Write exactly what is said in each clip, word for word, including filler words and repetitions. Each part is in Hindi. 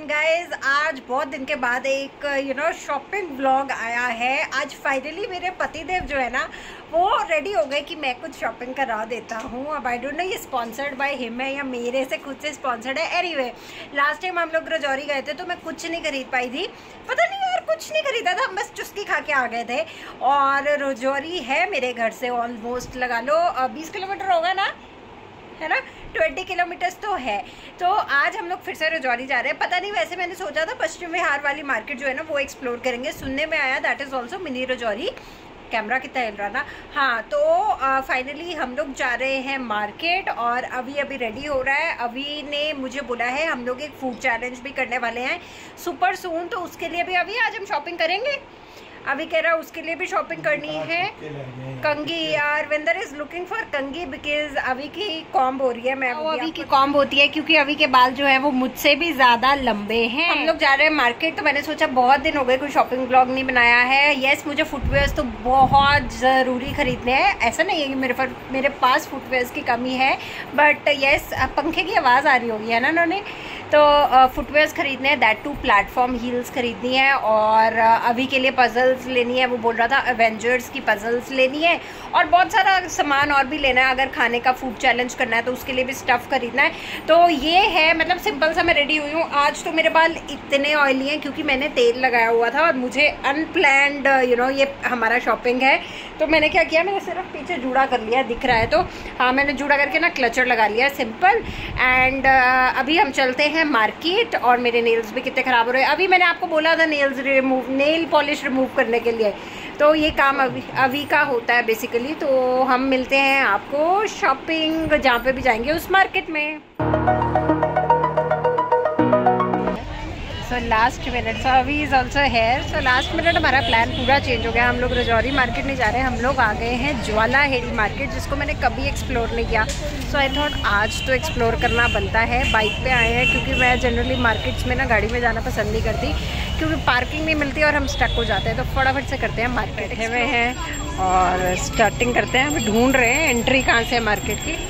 एंड गाइज आज बहुत दिन के बाद एक यू नो शॉपिंग व्लॉग आया है। आज फाइनली मेरे पतिदेव जो है ना वो रेडी हो गए कि मैं कुछ शॉपिंग करा देता हूँ। अब आई डोंट नो ये स्पॉन्सर्ड बाय हिम है या मेरे से खुद से स्पॉन्सर्ड है। एनीवे लास्ट टाइम हम लोग रजौरी गए थे तो मैं कुछ नहीं खरीद पाई थी, पता नहीं यार कुछ नहीं खरीदा था, हम बस चुस्की खा के आ गए थे। और रजौरी है मेरे घर से ऑलमोस्ट लगा लो बीस किलोमीटर होगा ना, है ना, ट्वेंटी किलोमीटर्स तो है। तो आज हम लोग फिर से रजौरी जा रहे हैं। पता नहीं, वैसे मैंने सोचा था पश्चिम विहार वाली मार्केट जो है ना वो एक्सप्लोर करेंगे। सुनने में आया that is also mini Rajouri. Camera कितना हिल रहा ना। हाँ, तो फाइनली uh, हम लोग जा रहे हैं मार्केट और अभी अभी रेडी हो रहा है। अभी ने मुझे बोला है हम लोग एक फूड चैलेंज भी करने वाले हैं सुपर सून, तो उसके लिए भी अभी आज हम शॉपिंग करेंगे। अभी कह रहा है उसके लिए भी शॉपिंग करनी है। कंगी यार, विंदर इज लुकिंग फॉर कंगी बिकॉज अभी की कॉम्ब हो रही है। मैं वो अभी की कॉम्ब होती है क्योंकि अभी के बाल जो है वो मुझसे भी ज्यादा लंबे हैं। हम लोग जा रहे हैं मार्केट, तो मैंने सोचा बहुत दिन हो गए कोई शॉपिंग ब्लॉग नहीं बनाया है। यस, मुझे फुटवेयर्स तो बहुत जरूरी खरीदने हैं। ऐसा नहीं है कि मेरे पर मेरे पास फुटवेयर्स की कमी है, बट यस पंखे की आवाज आ रही होगी है ना उन्होंने। तो फुटवेयर्स खरीदने हैं, दैट टू प्लेटफॉर्म हील्स खरीदनी है और अभी के लिए पजल्स लेनी है। वो बोल रहा था एवेंजर्स की पजल्स लेनी है और बहुत सारा सामान और भी लेना है। अगर खाने का फूड चैलेंज करना है तो उसके लिए भी स्टफ़ खरीदना है। तो ये है, मतलब सिंपल सा मैं रेडी हुई हूँ। आज तो मेरे बाल इतने ऑयली हैं क्योंकि मैंने तेल लगाया हुआ था और मुझे अनप्लैंड यू नो ये हमारा शॉपिंग है। तो मैंने क्या किया, मैंने सिर्फ पीछे जूड़ा कर लिया, दिख रहा है तो हाँ, मैंने जूड़ा करके ना क्लचर लगा लिया सिंपल। एंड अभी हम चलते हैं मार्केट। और मेरे नेल्स भी कितने ख़राब हो रहे हैं। अभी मैंने आपको बोला था nails remove nail polish remove करने के लिए, तो ये काम अभी अभी का होता है बेसिकली। तो हम मिलते हैं आपको शॉपिंग जहाँ पे भी जाएंगे उस मार्केट में। सो last minute, so Abhi is also here. So last minute हमारा प्लान पूरा चेंज हो गया। हम लोग रजौरी मार्केट नहीं जा रहे हैं, हम लोग आ गए हैं ज्वालाहेड़ी मार्केट, जिसको मैंने कभी एक्सप्लोर नहीं किया। सो आई थॉट आज तो एक्सप्लोर करना बनता है। बाइक पे आए हैं क्योंकि मैं जनरली मार्केट्स में ना गाड़ी में जाना पसंद नहीं करती क्योंकि पार्किंग नहीं मिलती और हम स्टक हो जाते हैं। तो फटाफट से करते हैं मार्केट में हैं और स्टार्टिंग करते हैं। अभी ढूंढ रहे हैं एंट्री कहाँ से है मार्केट की।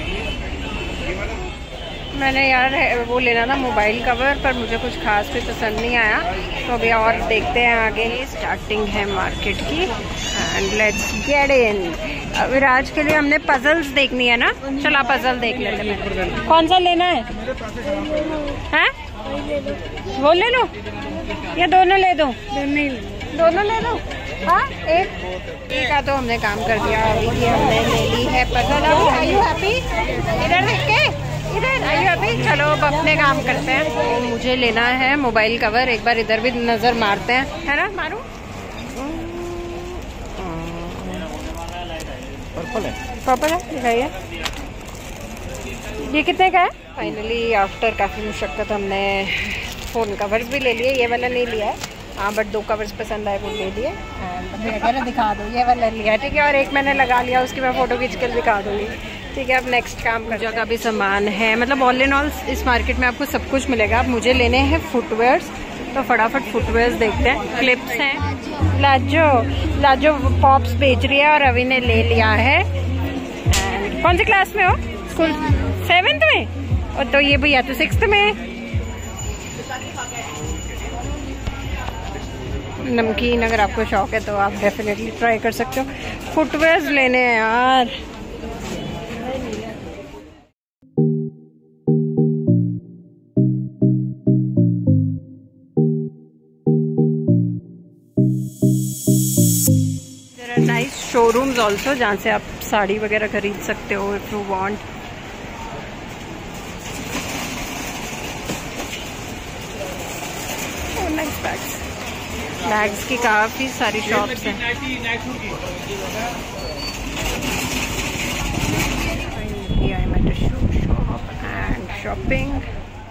मैंने यार वो लेना था मोबाइल कवर, पर मुझे कुछ खास भी पसंद नहीं आया। तो अभी और देखते हैं आगे। स्टार्टिंग है मार्केट की and let's get in. Viraj के लिए हमने पजल्स देखनी है ना, चला पजल देख लेते हैं। कौन सा लेना है, हैं? वो ले लो या दोनों ले दो? दोनों ले लो। हाँ, एक एक का तो हमने काम कर दिया। अभी की हमने ले ली है पजल। Are you happy? इधर देख के इधर आई अभी। चलो अब अपने काम करते हैं। तो मुझे लेना है मोबाइल कवर। एक बार इधर भी नजर मारते हैं, है ना? मारू पर्पल है, पर्पल है, दिखाइए ये कितने का है। फाइनली आफ्टर काफ़ी मुशक्कत हमने फ़ोन कवर्स भी ले लिए। ये वाला नहीं लिया है हाँ, बट दो कवर्स पसंद आए वो ले लिए। एंड दिखा दो, ये वाला लिया ठीक है। और एक मैंने लगा लिया, उसकी मैं फ़ोटो खींच कर दिखा दूँगी ठीक है। अब नेक्स्ट काम कर जगह भी सामान है, मतलब ऑल इन ऑल इस मार्केट में आपको सब कुछ मिलेगा। अब मुझे लेने हैं फुटवेयर्स, तो फटाफट फुटवेयर्स देखते हैं। क्लिप्स हैं, लाजो लाजो पॉप्स बेच रही है और अभी ने ले लिया है। एंड कौन सी क्लास में हो? स्कूल सेवेंथ में। और तो ये भैया तो सिक्स्थ में। नमकीन अगर आपको शौक है तो आप डेफिनेटली ट्राई कर सकते हो। फुटवेयर्स लेने हैं यार। नाइस शोरूम्स ऑल्सो जहाँ से आप साड़ी वगैरह खरीद सकते हो if you want. Nice bags bags की काफी सारी शॉप्स हैं। I am at a shoe shop and shopping.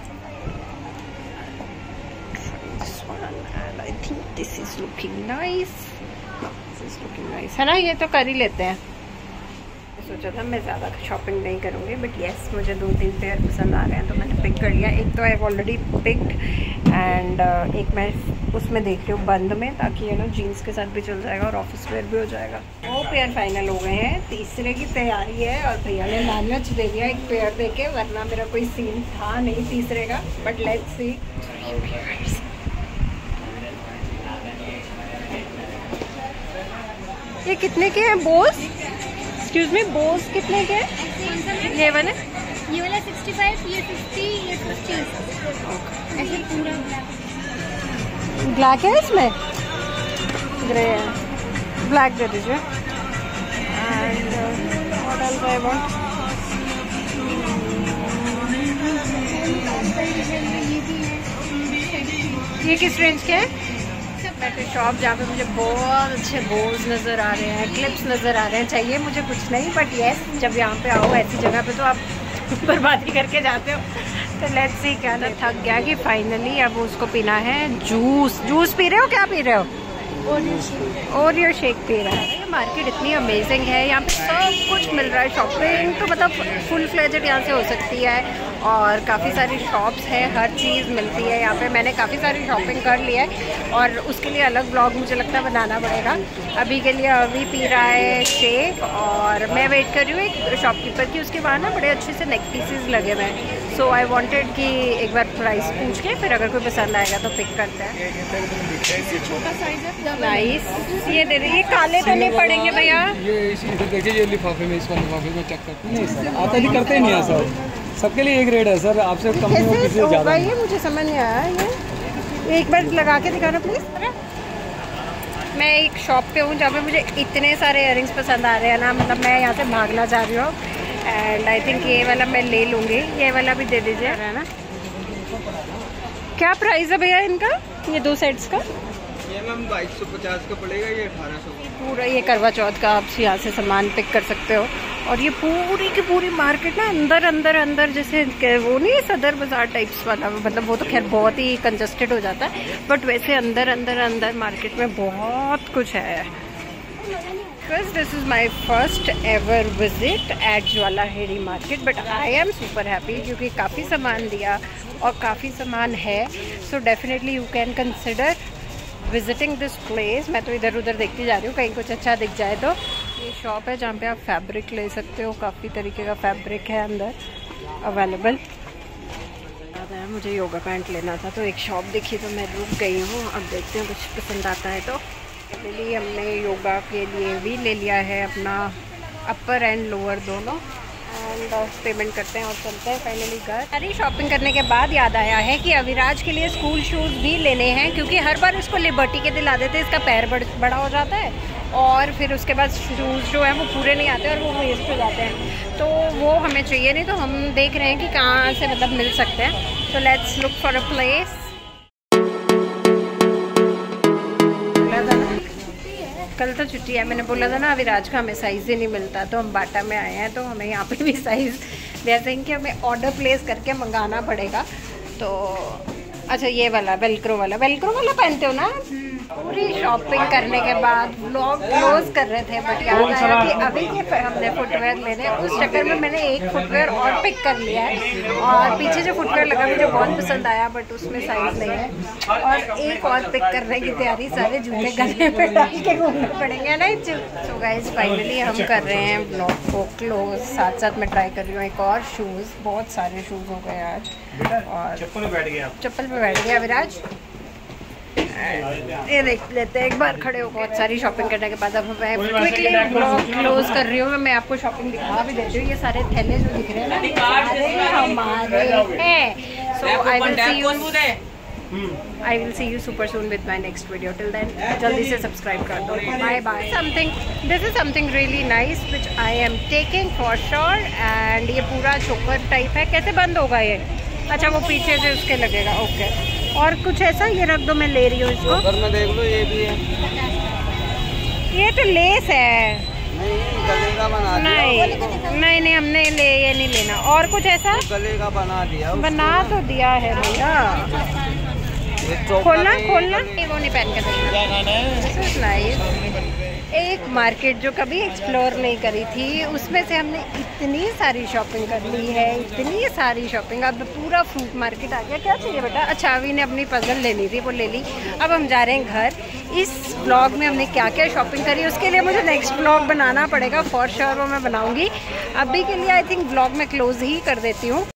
This one and I think this is looking nice. This is looking nice है ना, ये तो कर ही लेते हैं। सोचा था मैं ज़्यादा शॉपिंग नहीं करूँगी, बट येस मुझे दो तीन पेयर पसंद आ रहे हैं तो मैंने पिक कर लिया। एक तो आई ऑलरेडी पिक्ड एंड एक मैं उसमें देख रही हूँ बंद में, ताकि ये ना जीन्स के साथ भी चल जाएगा और ऑफिस वेयर भी हो जाएगा। वो पेयर फाइनल हो गए हैं, तीसरे की तैयारी है और भैया ने लालच दे दिया एक पेयर दे के, वरना मेरा कोई सीन था नहीं तीसरे का। But let's see. ये कितने के हैं बोस? एक्सक्यूज मी, बोस कितने के हैं? ये वाले ये वाला सिक्सटी फाइव, ये फिफ्टी, ये फिफ्टी। ऐसे पूरा ब्लैक है इसमें, ग्रे है, ब्लैक दे दीजिए। And what else I want? ये किस रेंज के हैं? मैं शॉप जहाँ पे मुझे बहुत अच्छे बोल्स नज़र आ रहे हैं, क्लिप्स नज़र आ रहे हैं, चाहिए मुझे कुछ नहीं, बट येस जब यहाँ पे आओ ऐसी जगह पे तो आप बर्बादी करके जाते हो। तो लेट्स सी। क्या ना थक गया कि फाइनली अब उसको पीना है जूस। जूस पी रहे हो? क्या पी रहे हो? ओरियो शेक पी रहा है। ये मार्केट इतनी अमेजिंग है, यहाँ पे सब कुछ मिल रहा है। शॉपिंग तो मतलब फुल फ्लेजेड यहाँ से हो सकती है और काफ़ी सारी शॉप्स हैं, हर चीज़ मिलती है यहाँ पे। मैंने काफ़ी सारी शॉपिंग कर ली है और उसके लिए अलग ब्लॉग मुझे लगता है बनाना पड़ेगा। अभी के लिए अभी पी रहा है शेक और मैं वेट कर रही हूँ एक शॉपकीपर की, उसके वहाँ ना बड़े अच्छे से नेक पीसेस लगे हुए हैं। सो आई वांटेड कि एक बार प्राइस पूछ के फिर अगर कोई पसंद आएगा तो पिक करते हैं। छोटा साइज है, नाइस। ये दे दे, ये काले तो नहीं पड़ेंगे भैया? ये इसी देखिए, ये लिफाफे में, इसका लिफाफे में चेक करते नहीं सर, आता नहीं करते नहीं है सर, सबके लिए एक रेट है सर, आपसे कम नहीं किसी से ज़्यादा। ये मुझे समझ नहीं आया, ये एक बार लगा के दिखाना प्लीज़। मैं एक शॉप पे हूँ जहाँ पे मुझे इतने सारे इयररिंग्स पसंद आ रहे हैं ना, मतलब मैं यहाँ से भागना चाह रही हूँ। एंड आई थिंक ये वाला मैं ले लूँगी, ये वाला भी दे दीजिए, है ना? क्या प्राइस है भैया इनका, ये दो सेट्स का? ये मैम बाईस सौ पचास का पड़ेगा, ये अठारह सौ। पूरा ये करवा चौथ का आप यहाँ से सामान पिक कर सकते हो। और ये पूरी की पूरी मार्केट ना अंदर अंदर अंदर, जैसे वो नहीं सदर बाजार टाइप्स वाला, मतलब वो तो खैर बहुत ही कंजस्टेड हो जाता है, बट वैसे अंदर अंदर अंदर मार्केट में बहुत कुछ है। Because this is my first ever visit at Jwalaheri market, but I am super happy क्योंकि काफ़ी सामान लिया और काफ़ी सामान है। So definitely you can consider visiting this place. मैं तो इधर उधर देखती जा रही हूँ, कहीं कुछ अच्छा दिख जाए तो। ये शॉप है जहाँ पे आप फैब्रिक ले सकते हो, काफ़ी तरीके का फैब्रिक है अंदर अवेलेबल। मुझे योगा पैंट लेना था तो एक शॉप दिखी तो मैं रुक गई हूँ, अब देखते हैं कुछ पसंद आता है तो। फाइनली हमने योगा के लिए भी ले लिया है अपना अपर एंड लोअर दोनों, एंड पेमेंट करते हैं और चलते हैं फाइनली घर। सारी शॉपिंग करने के बाद याद आया है कि अविराज के लिए स्कूल शूज़ भी लेने हैं, क्योंकि हर बार इसको लिबर्टी के दिला देते हैं, इसका पैर बड़, बड़ा हो जाता है और फिर उसके बाद शूज़ जो है वो पूरे नहीं आते और वो वेस्ट हो जाते हैं। तो वो हमें चाहिए नहीं, तो हम देख रहे हैं कि कहाँ से मतलब मिल सकते हैं। तो let's look for a place. कल तो छुट्टी है, मैंने बोला था ना अविराज का हमें साइज़ ही नहीं मिलता, तो हम बाटा में आए हैं तो हमें यहाँ पे भी साइज़ वैसे ही कि हमें ऑर्डर प्लेस करके मंगाना पड़ेगा। तो अच्छा ये वाला वेलक्रो वाला वेलक्रो वाला पहनते हो ना? पूरी शॉपिंग करने के बाद व्लॉग क्लोज कर रहे थे, बट याद आया कि अभी के हमने फुटवेयर लेने, उस चक्कर में मैंने एक फुटवेयर और पिक कर लिया है। और पीछे जो फुटवेयर लगा मुझे बहुत पसंद आया, बट उसमें साइज नहीं है। और एक और पिक करने की तैयारी, सारे जूते गले पे डाल के घूमने पड़ेंगे ना। सो गाइज फाइनली हम कर रहे हैं व्लॉग को क्लोज। साथ साथ मैं ट्राई कर रही हूँ एक और शूज़, बहुत सारे शूज़ हो गए आज। और चप्पल पे बैठ गया चप्पल पे बैठ गया विराज। ये देख लेते हैं एक बार खड़े हो। बहुत सारी शॉपिंग करने के बाद अब मैं क्विकली ब्लॉग क्लोज कर रही हूँ। मैं आपको शॉपिंग दिखा भी देती हूँ। ये सारे थैले जो दिख रहे हैं ना सारे हमारे हैं। So I will see you I will see you super soon with my next video. Till then जल्दी से सब्सक्राइब कर दो। Bye bye. Something this is something really nice which I am taking for sure. And ये पूरा चोकर टाइप है। कैसे बंद होगा ये? अच्छा वो पीछे से उसके लगेगा। ओके और कुछ ऐसा ये रख दो, मैं ले रही हूँ इसको। में देख लो ये भी है। ये तो लेस है। नहीं गले का बना दिया। नहीं नहीं नहीं हमने ले ये नहीं लेना। और कुछ ऐसा गले का बना दिया। बना तो दिया है भैया। खोलना खोलना वो नहीं पहन के देखना। This is nice. एक मार्केट जो कभी एक्सप्लोर नहीं करी थी, उसमें से हमने इतनी सारी शॉपिंग कर ली है, इतनी सारी शॉपिंग। अब पूरा फ्रूट मार्केट आ गया। क्या चाहिए बेटा? अच्छा, अभी ने अपनी पजल लेनी थी, वो ले ली। अब हम जा रहे हैं घर। इस ब्लॉग में हमने क्या क्या शॉपिंग करी, उसके लिए मुझे नेक्स्ट ब्लॉग बनाना पड़ेगा, फॉर श्योर वो मैं बनाऊँगी। अभी के लिए आई थिंक ब्लॉग में क्लोज ही कर देती हूँ।